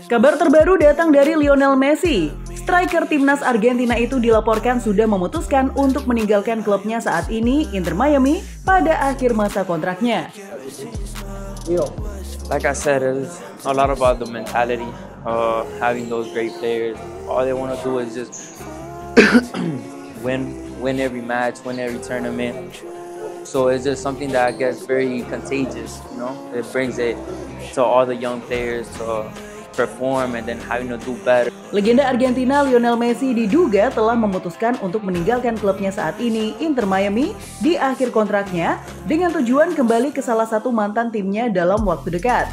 Kabar terbaru datang dari Lionel Messi. Striker timnas Argentina itu dilaporkan sudah memutuskan untuk meninggalkan klubnya saat ini, Inter Miami, pada akhir masa kontraknya. Like I said, it's a lot about the mentality of having those great players. All they want to do is just win every match, win every tournament. So it's just something that gets very contagious, you know? It brings it to all the young players to perform and then having to do better. Legenda Argentina Lionel Messi diduga telah memutuskan untuk meninggalkan klubnya saat ini, Inter Miami, di akhir kontraknya dengan tujuan kembali ke salah satu mantan timnya dalam waktu dekat.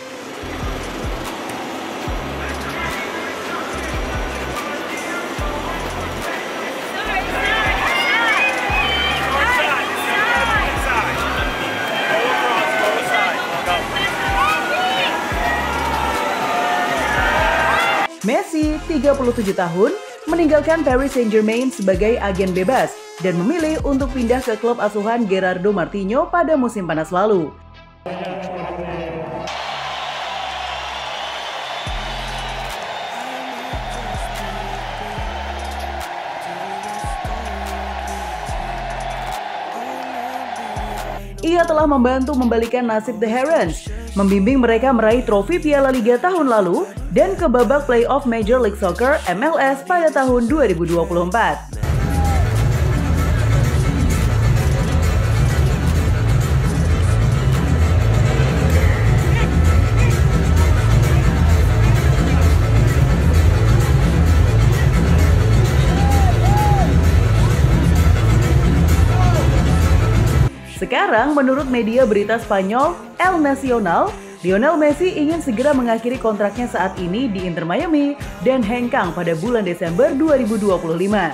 Messi, 37 tahun, meninggalkan Paris Saint-Germain sebagai agen bebas dan memilih untuk pindah ke klub asuhan Gerardo Martinho pada musim panas lalu. Ia telah membantu membalikan nasib The Herons, membimbing mereka meraih trofi Piala Liga tahun lalu dan ke babak playoff Major League Soccer MLS pada tahun 2024. Sekarang, menurut media berita Spanyol El Nacional, Lionel Messi ingin segera mengakhiri kontraknya saat ini di Inter Miami dan hengkang pada bulan Desember 2025.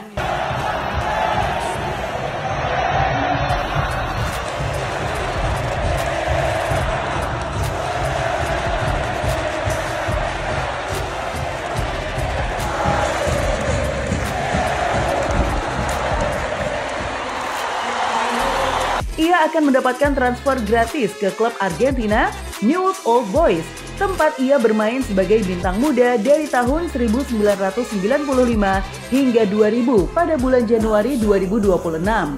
Ia akan mendapatkan transfer gratis ke klub Argentina, Newell's Old Boys, tempat ia bermain sebagai bintang muda dari tahun 1995 hingga 2000 pada bulan Januari 2026.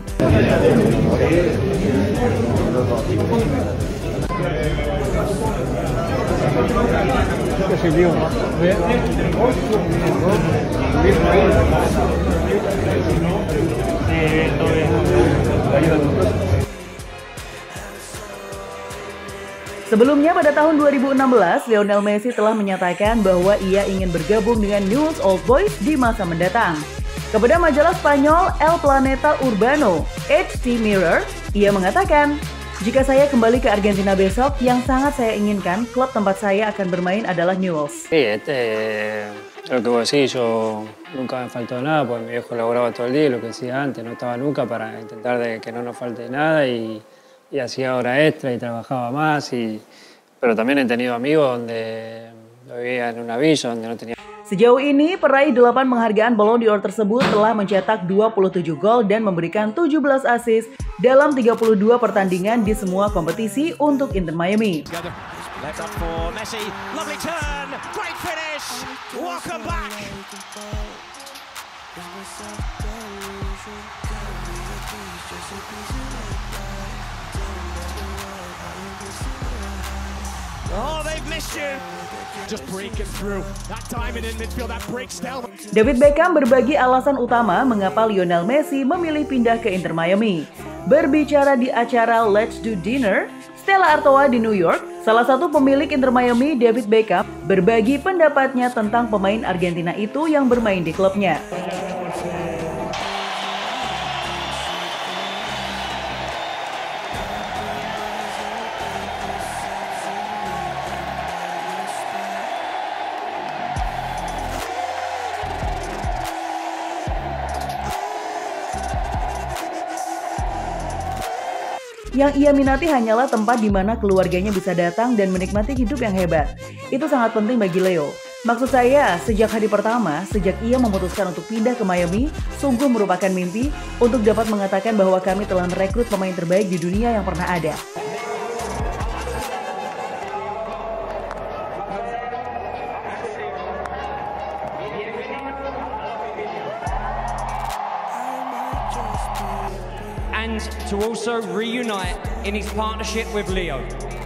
Sebelumnya pada tahun 2016, Lionel Messi telah menyatakan bahwa ia ingin bergabung dengan Newell's Old Boys di masa mendatang. Kepada majalah Spanyol El Planeta Urbano, HT Mirror, ia mengatakan, "Jika saya kembali ke Argentina besok, yang sangat saya inginkan, klub tempat saya akan bermain adalah Newell's." Lo que vos decís, yo nunca me faltó nada, porque mi viejo laburaba todo el día, lo que decía antes, no estaba nunca para intentar de que no nos falte nada y hacía hora extra y trabajaba más, pero también he tenido amigos donde vivía en una villa donde no tenía. Sejauh ini, peraih 8 penghargaan Ballon d'Or tersebut telah mencetak 27 gol dan memberikan 17 assist dalam 32 pertandingan di semua kompetisi untuk Inter Miami. Oh, they've missed you. Just breaking through. That timing in midfield, that breaks down. David Beckham berbagi alasan utama mengapa Lionel Messi memilih pindah ke Inter Miami. Berbicara di acara Let's Do Dinner, Stella Artois di New York, salah satu pemilik Inter Miami, David Beckham, berbagi pendapatnya tentang pemain Argentina itu yang bermain di klubnya. Yang ia minati hanyalah tempat di mana keluarganya bisa datang dan menikmati hidup yang hebat. Itu sangat penting bagi Leo. Maksud saya, sejak hari pertama, sejak ia memutuskan untuk pindah ke Miami, sungguh merupakan mimpi untuk dapat mengatakan bahwa kami telah merekrut pemain terbaik di dunia yang pernah ada. and to also reunite in his partnership with Leo.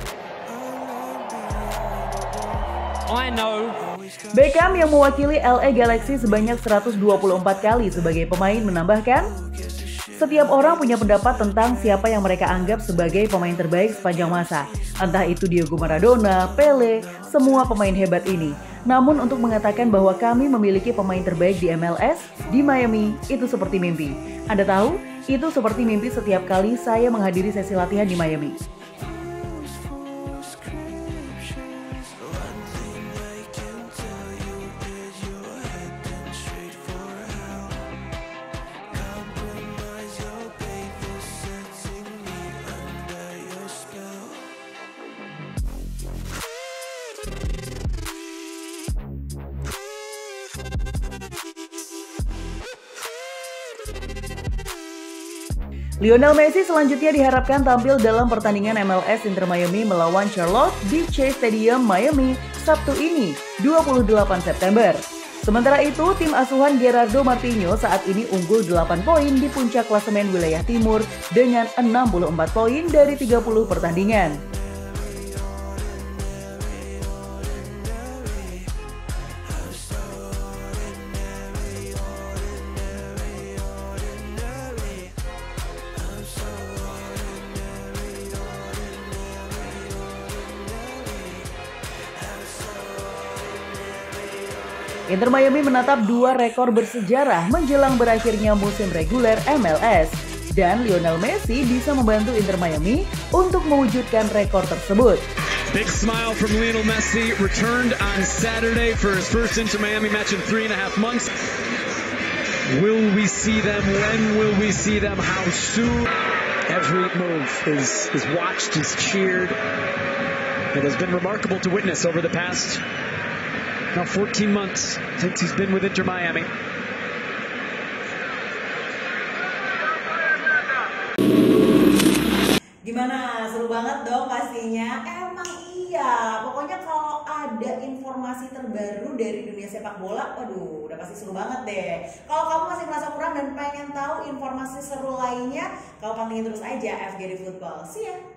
I know Beckham yang mewakili LA Galaxy sebanyak 124 kali sebagai pemain menambahkan, setiap orang punya pendapat tentang siapa yang mereka anggap sebagai pemain terbaik sepanjang masa. Entah itu Diego Maradona, Pele, semua pemain hebat ini. Namun untuk mengatakan bahwa kami memiliki pemain terbaik di MLS, di Miami, itu seperti mimpi. Anda tahu, itu seperti mimpi setiap kali saya menghadiri sesi latihan di Miami. Lionel Messi selanjutnya diharapkan tampil dalam pertandingan MLS Inter Miami melawan Charlotte di Chase Stadium, Miami, Sabtu ini, 28 September. Sementara itu, tim asuhan Gerardo Martinho saat ini unggul 8 poin di puncak klasemen wilayah timur dengan 64 poin dari 30 pertandingan. Inter Miami menatap 2 rekor bersejarah menjelang berakhirnya musim reguler MLS. Dan Lionel Messi bisa membantu Inter Miami untuk mewujudkan rekor tersebut. Big smile from Lionel Messi, returned on Saturday for his first Inter Miami match in 3.5 months. Will we see them? When will we see them? How soon? Every move is watched, is cheered. It has been remarkable to witness over the past now 14 months since he's been with Inter Miami. Gimana? Seru banget dong pastinya. Emang iya. Pokoknya kalau ada informasi terbaru dari dunia sepak bola, waduh, udah pasti seru banget deh. Kalau kamu masih merasa kurang dan pengen tahu informasi seru lainnya, kamu pantengin terus aja FGD Football. See ya.